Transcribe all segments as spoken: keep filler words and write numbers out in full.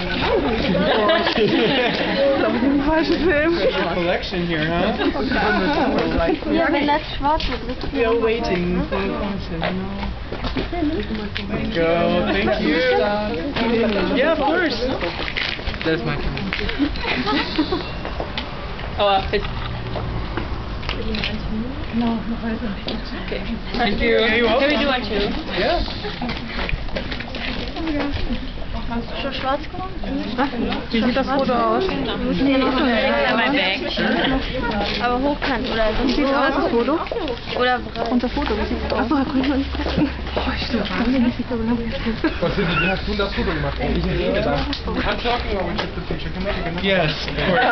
glaube, ich bin falschen Film. Collection here, huh? Ja, wenn das schwarz wird, We are waiting for the function. There you go. Thank you. Yeah, of course. There's my camera. Oh, it's... No, no, Okay. Thank you. Yeah, you're welcome. Can we do one too? Yeah. Hast du schon schwarz gemacht? Wie sieht das Foto aus? Nee, nicht so mein Bag. Aber hochkant oder so. Wie sieht aus, das Foto? Oder breit. Und das Foto, wie sieht das aus? Achso, da konnte ich noch nicht gucken. Oh, ich glaube, Was sind die? Wie hast du das Foto gemacht? Ich rede da. I'm talking over just the picture. Can I take another? Yes, of course.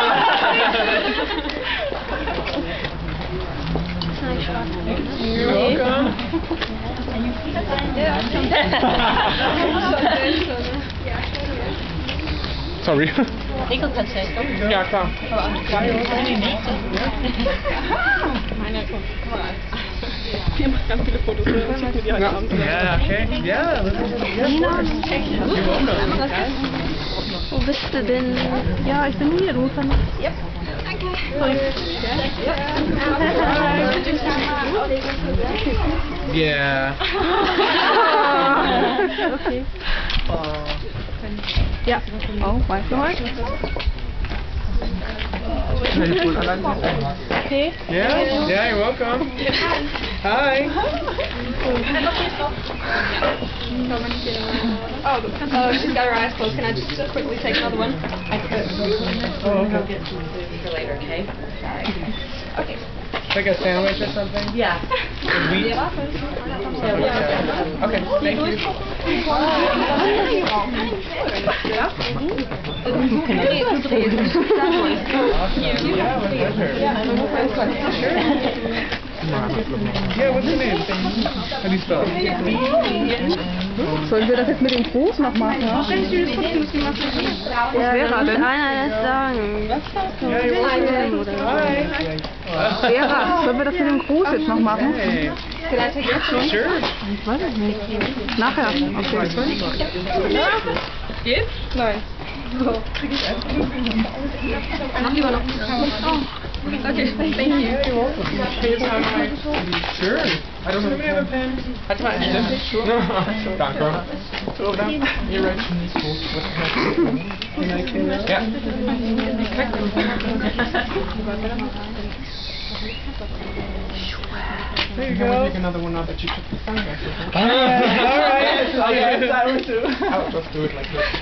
You're welcome. Sorry. Ja, klar. Ihr macht ganz viele Fotos. Ich schicke mir die heute Abend. Yeah, okay. Yeah, let's yeah, of course. You're welcome. Wo bist du denn? Ja, ich bin hier, du musst dann... Yep. Yeah. Okay. Ja. Oh, weißt du heute? Okay. Yeah, yeah, you're welcome. Hi. Oh, oh, she's got her eyes closed. Can I just quickly take another one? Oh, okay. For later, okay? Okay. Like a sandwich or something? Yeah. With wheat? Okay, thank you. Yeah, with pleasure. Sure. Yeah, what's your name? How do you spell it? Sollen wir das jetzt mit dem Gruß noch machen? Ja, wäre da muss denn? einer das sagen. Yeah, you're welcome. Hi. Vera, sollen wir das mit dem Gruß jetzt noch machen? Hey. Sure. Ich weiß es nicht. Nachher. Okay. Geht's? Nein. Mach lieber noch. Okay, thank you. You're welcome. Here's how my... Sure. I don't have a pen. Hat mal einen Stift? Danke. So, dann. You're right. Yeah. There you Can we go. take another one now that you took the phone back? Alright. Okay, that one too. I'll just do it like this.